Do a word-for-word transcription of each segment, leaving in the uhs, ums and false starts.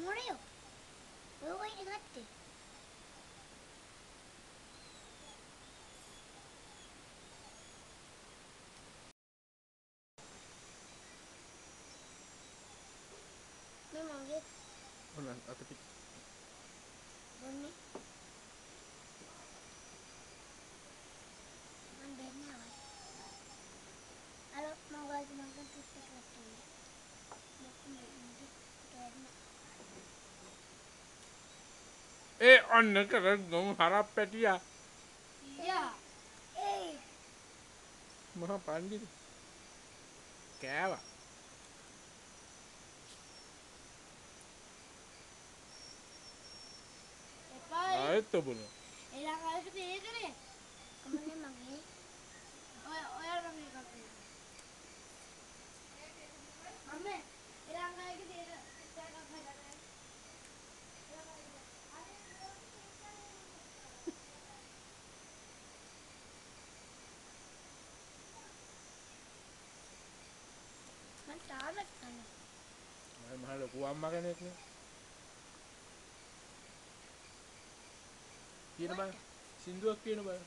මොරයෝ ඔය වයින් ගත්තේ මේ මගේ ඔන්න අත පිට බොන්නේ මම බෙන්නේ වයි අර මම ගාස් මංගල් ටුත් එක ගත්තේ මොකද මේ කෑන්න ඒ ඔන්න කරගමු හරක් පැටියා යා ඒ මහා පණ්ඩිත කෑවා එපා ආයෙත් ඔබනවා එලා කාලෙට තේකනේ කමන්නේ මගේ ඔය ඔයාලා මගේ එකක් දෙන්න අම්මේ එලා කාලෙට තේක තේකක් හදන්න මං තාමත් කන්නේ මම මහ ලොකු අම්මා කෙනෙක් නේ කියන බං සින්දුවක් කියන බං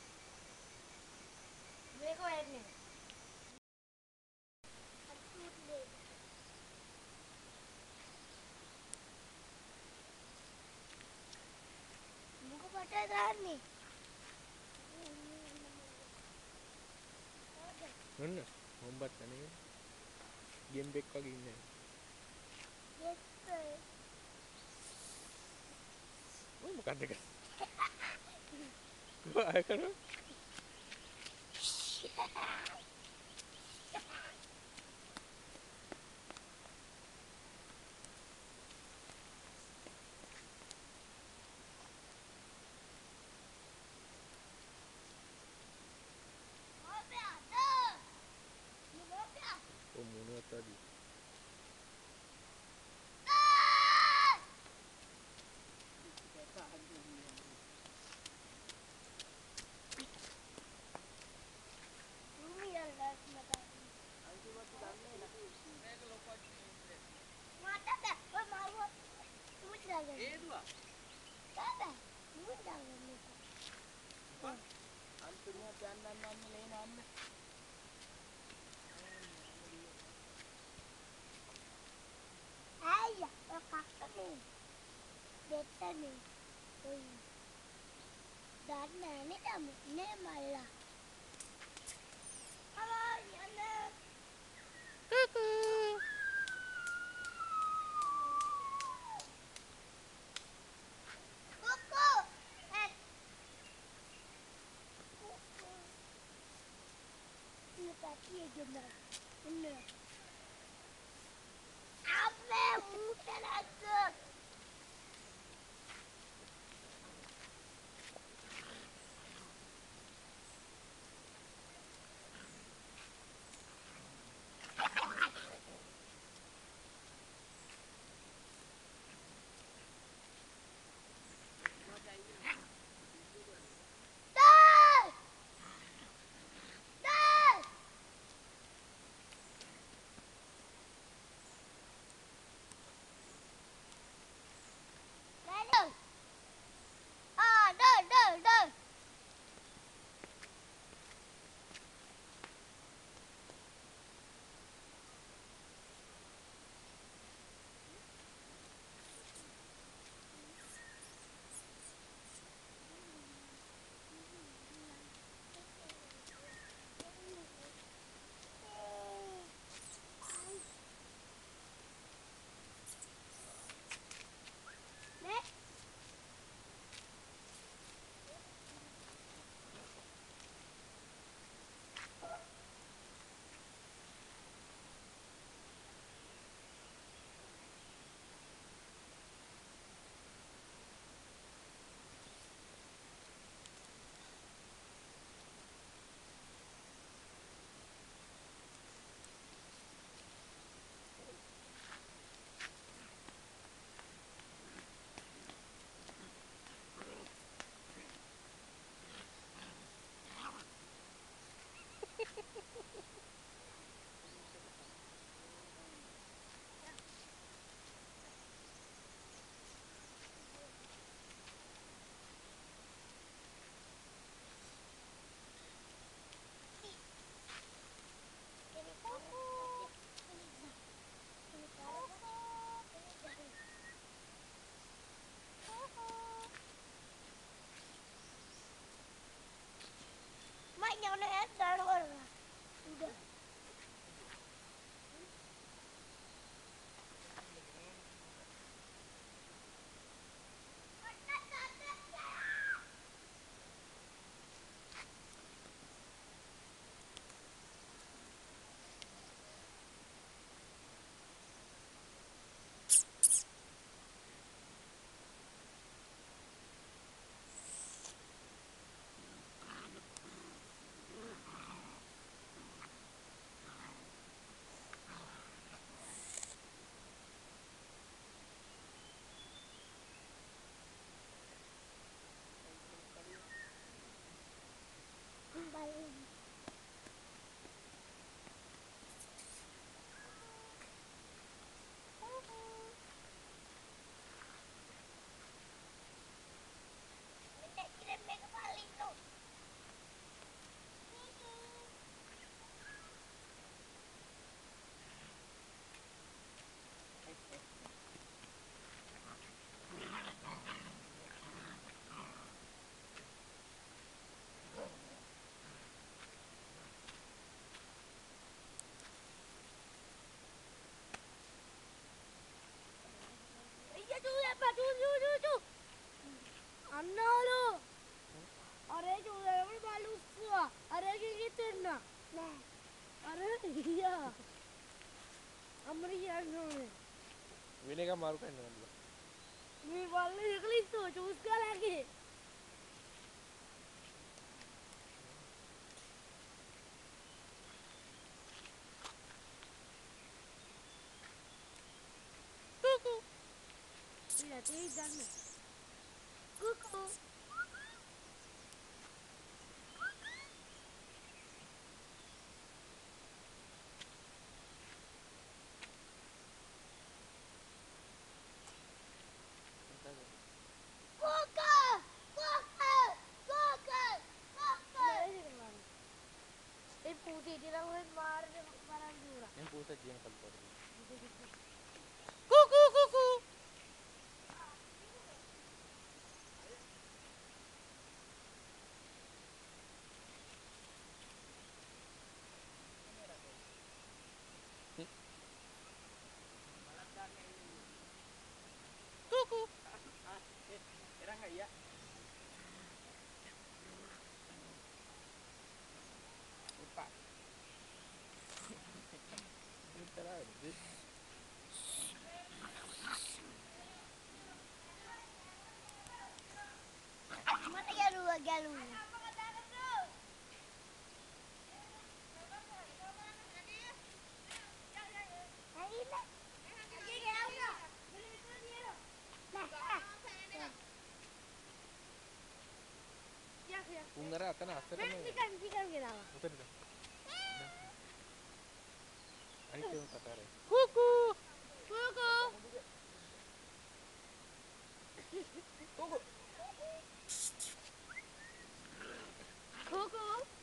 මේක වෙන්නේ මොක පටේ දාන්නේ ඔන්න හොම්බත් අනේ ගෙම්බෙක් වගේ ඉන්නේ දෙස්සේ ඔය මොකක්ද කරන්නේ කොහේ කරන්නේ ඔය මොනවද අදී Ayah, oh kakak nih, beta nih, oi, dan nenek kamu, nih malah, halo, Yana, kuku kuku, eh, kuku, ini tadi ya jemar, ini, apa bukan aku, dah, dah. iya Amerika nggak වෙන එකක් මාරු කරන්න නෑ. මේ බල්ල එකලිස්සෝ choose කරලාගේ කුකු ඉතින් ඇතේ ගන්න කුකු ඒ පූතේ ඉතින් ඔය මාරේ බලන් දුවලා දැන් පූසා ජීන කල් පොඩි. කුකු කුකු කුකු එරන් අයියා. උපා. විතරයි. මට ගැලුවා ගැලුවා උංගර අතන අස්සටම නිකන් නිකන් ගෙනාවා උතනද අනිත් ඒවා කතාරයි කුකු කුකු කුකු කුකු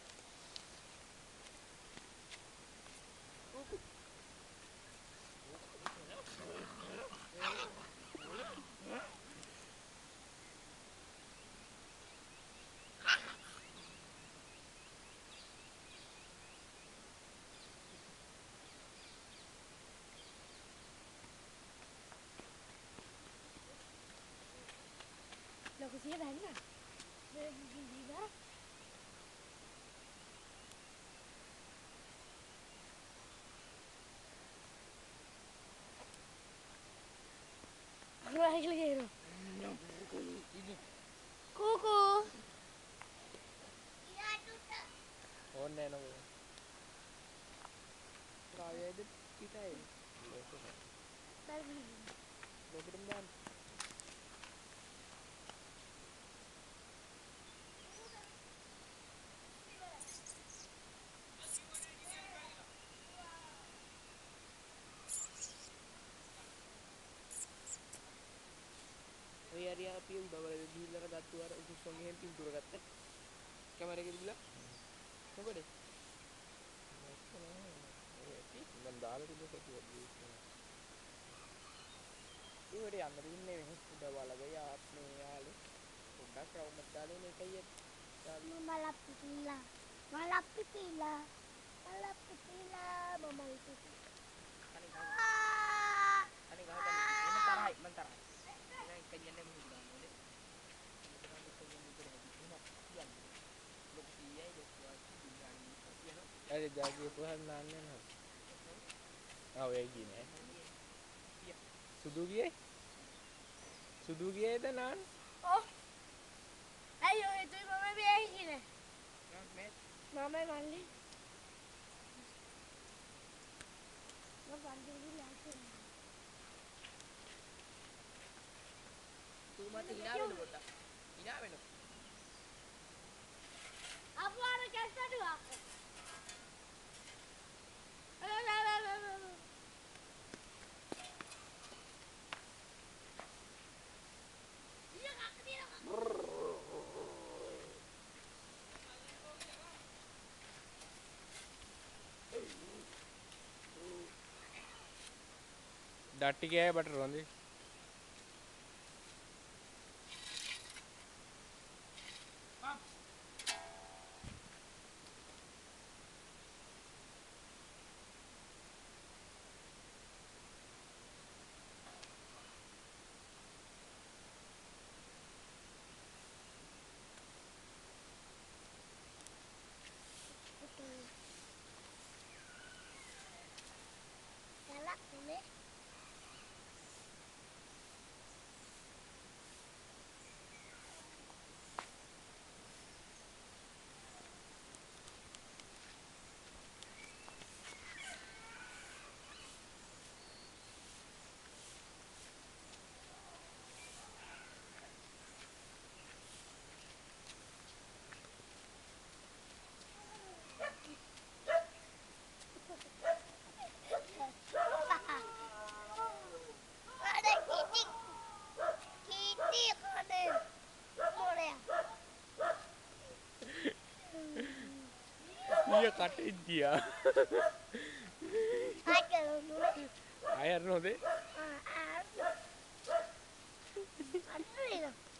Logo sih banyak. Dari gigi dah. Aku lagi lagi itu. Kuku. Iya tu tak. ඕන්නේ නෑ නෝ. කායයේද පිටයි. Tadi. ලෝකෙටම දාන්න. ඔය හරියා අපි උඩවල ගිහිල්ලා ගත්තු අර උකුස්සන් ගෙහෙන් පින්තූර ගත්තා. කැමරේ එකේ තිබිලා. මොකද? මම දාලා තිබ්බ ෆොටෝ එක ඩිලීට් කරනවා. ඒ වඩේ යන්න දෙන්නේ මේ උඩවල ගිය ආත්මේ යාලේ. පොඩ්ඩක් රවුමක් දාලා එන එකයි යාලේ. Malah pipila. Malah pipila. Malah pipila. Mama itu. අනේ ගහන්න. අනේ ගහන්න. එන තරහයි මන් තරහයි. එන කන්නේ මොකද දාන්නේ? अरे जाके तो हम नान में ना हाँ वो एक ही ने सुदूगी है सुदूगी है इधर नान Oh. Ayo itu mama biar gini. Mama mandi. Mama mandi dulu langsung. तू मत हिना बेलो बोटा हिना बेलो Apa ada kasta dua? Ayo, ayo, ayo, ayo. Iya kak, dia kak. डाटी क्या है बटर रोंदी ඊය කටේ ගියා. ආකලෝ නුනේ. අය අරනෝදේ. ආ ආ. අන්න නේද?